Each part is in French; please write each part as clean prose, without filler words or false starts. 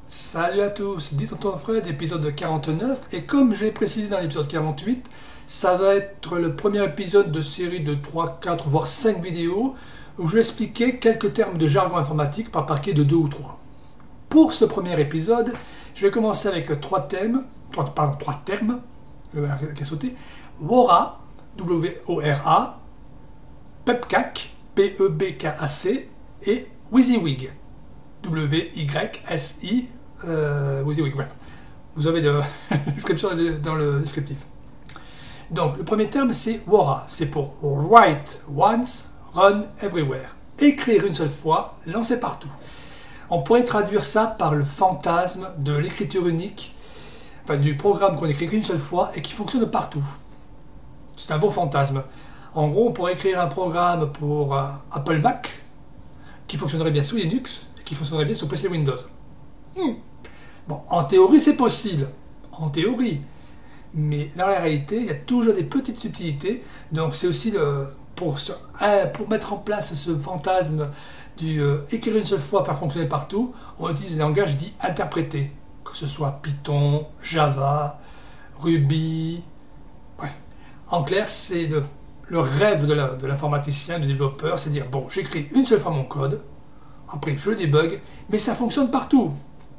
Salut à tous, dit Tonton Fred, épisode 49, et comme je l'ai précisé dans l'épisode 48, ça va être le premier épisode de série de 3, 4, voire 5 vidéos où je vais expliquer quelques termes de jargon informatique par paquet de 2 ou 3. Pour ce premier épisode, je vais commencer avec 3 termes, le R qui est sauté, WORA, W-O-R-A, PEBKAC, P-E-B-K-A-C, et WYSIWYG, W-Y-S-I, WYSIWYG, bref. Vous avez la description dans le descriptif. Donc, le premier terme, c'est WORA. C'est pour Write Once, Run Everywhere. Écrire une seule fois, lancer partout. On pourrait traduire ça par le fantasme de l'écriture unique, enfin, du programme qu'on écrit qu'une seule fois et qui fonctionne partout. C'est un beau fantasme. En gros, on pourrait écrire un programme pour Apple Mac qui fonctionnerait bien sous Linux et qui fonctionnerait bien sur PC Windows. Bon, en théorie, c'est possible. En théorie. Mais dans la réalité, il y a toujours des petites subtilités. Donc, c'est aussi pour mettre en place ce fantasme du écrire une seule fois, faire fonctionner partout, on utilise des langages dits interprétés. Que ce soit Python, Java, Ruby, bref. En clair, c'est le rêve de l'informaticien, du développeur, c'est de dire, bon, j'écris une seule fois mon code, après je débug, mais ça fonctionne partout.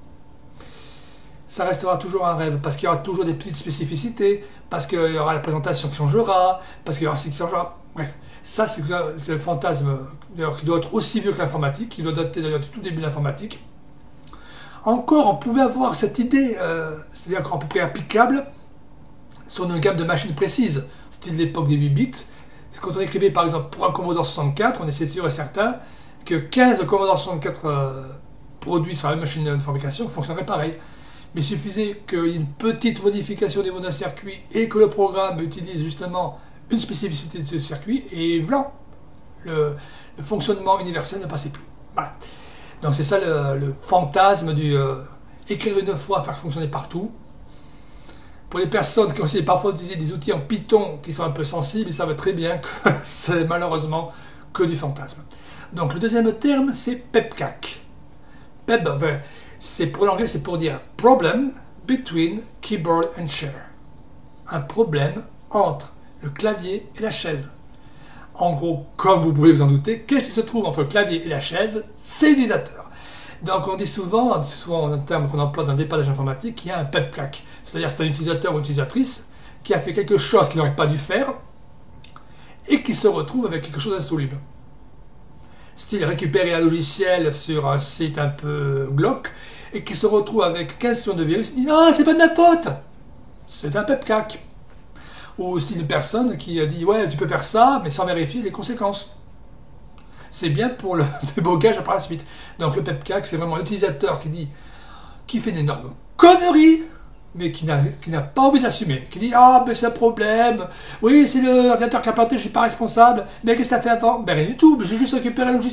Ça restera toujours un rêve, parce qu'il y aura toujours des petites spécificités, parce qu'il y aura la présentation qui changera, parce qu'il y aura ce qui changera, bref. Ça, c'est le fantasme, qui doit être aussi vieux que l'informatique, qui doit dater d'ailleurs du tout début de l'informatique. Encore, on pouvait avoir cette idée, c'est-à-dire à peu près applicable, sur une gamme de machines précises. C'était l'époque des 8 bits. Quand on écrivait par exemple pour un Commodore 64, on était sûr et certain que 15 Commodore 64 produits sur la même machine de fabrication fonctionneraient pareil. Mais il suffisait qu'il y ait une petite modification au niveau d'un circuit et que le programme utilise justement une spécificité de ce circuit et blanc, le fonctionnement universel ne passait plus. Voilà. Donc c'est ça le fantasme du écrire une fois, faire fonctionner partout. Pour les personnes qui ont essayé parfois d'utiliser des outils en Python qui sont un peu sensibles, ils savent très bien que c'est malheureusement que du fantasme. Donc le deuxième terme, c'est PEBKAC. PEB, c'est pour l'anglais, c'est pour dire Problem between keyboard and chair. Un problème entre le clavier et la chaise. En gros, comme vous pouvez vous en douter, qu'est-ce qui se trouve entre le clavier et la chaise? C'est l'utilisateur. Donc on dit souvent, c'est souvent un terme qu'on emploie dans le dépannage informatique, qu'il y a un PEBKAC. C'est-à-dire c'est un utilisateur ou une utilisatrice qui a fait quelque chose qu'il n'aurait pas dû faire et qui se retrouve avec quelque chose d'insoluble. Style récupérer un logiciel sur un site un peu glauque et qui se retrouve avec 15 millions de virus et dit « Ah, c'est pas de ma faute !» C'est un PEBKAC. Ou style une personne qui dit « Ouais, tu peux faire ça, mais sans vérifier les conséquences. » C'est bien pour le débogage par la suite. Donc le PEBKAC, c'est vraiment l'utilisateur qui fait une énorme connerie, mais qui n'a pas envie de l'assumer. Qui dit « Ah, ben c'est un problème. Oui, c'est l'ordinateur qui a planté, je suis pas responsable. Mais qu'est-ce que tu as fait avant ?»« Ben rien du tout, j'ai juste récupéré le logiciel. »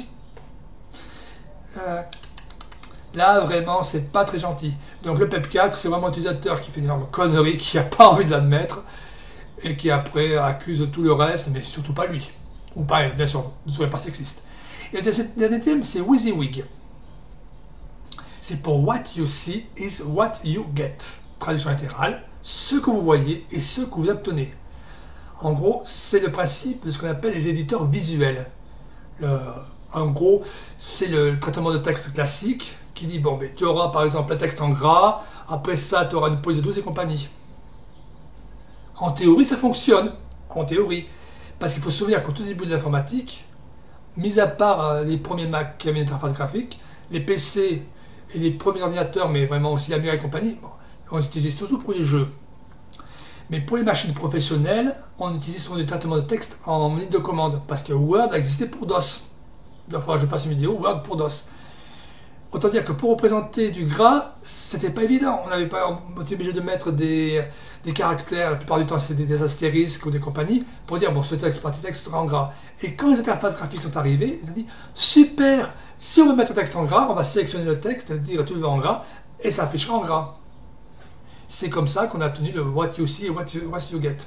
Là, vraiment, c'est pas très gentil. Donc le PEBKAC, c'est vraiment l'utilisateur qui fait une énorme connerie, qui n'a pas envie de l'admettre, et qui après accuse tout le reste, mais surtout pas lui. Ou pas, bien sûr, ne soyez pas sexiste. Et le dernier thème, c'est WYSIWYG. C'est pour What you see is what you get. Traduction littérale, ce que vous voyez et ce que vous obtenez. En gros, c'est le principe de ce qu'on appelle les éditeurs visuels. En gros, c'est le traitement de texte classique qui dit, bon, ben, tu auras par exemple un texte en gras, après ça, tu auras une police de douce et compagnie. En théorie, ça fonctionne. En théorie. Parce qu'il faut se souvenir qu'au tout début de l'informatique, mis à part les premiers Mac qui avaient une interface graphique, les PC et les premiers ordinateurs, mais vraiment aussi l'Amiga et compagnie, bon, on utilisait surtout pour les jeux. Mais pour les machines professionnelles, on utilisait souvent du traitement de texte en ligne de commande, parce que Word existait pour DOS. Il va falloir que je fasse une vidéo Word pour DOS. Autant dire que pour représenter du gras, c'était pas évident. On était obligé de mettre des caractères, la plupart du temps c'était des astérisques ou des compagnies, pour dire bon, ce partie texte sera en gras. Et quand les interfaces graphiques sont arrivées, ils ont dit super, si on veut mettre un texte en gras, on va sélectionner le texte, dire tu le veux en gras, et ça affichera en gras. C'est comme ça qu'on a obtenu le what you see et what you get.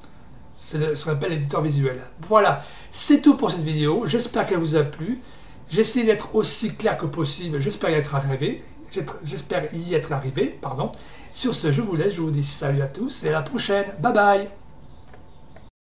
C'est ce qu'on appelle l'éditeur visuel. Voilà, c'est tout pour cette vidéo. J'espère qu'elle vous a plu. J'essaie d'être aussi clair que possible. J'espère y être arrivé. J'espère y être arrivé, pardon. Sur ce, je vous laisse. Je vous dis salut à tous et à la prochaine. Bye bye.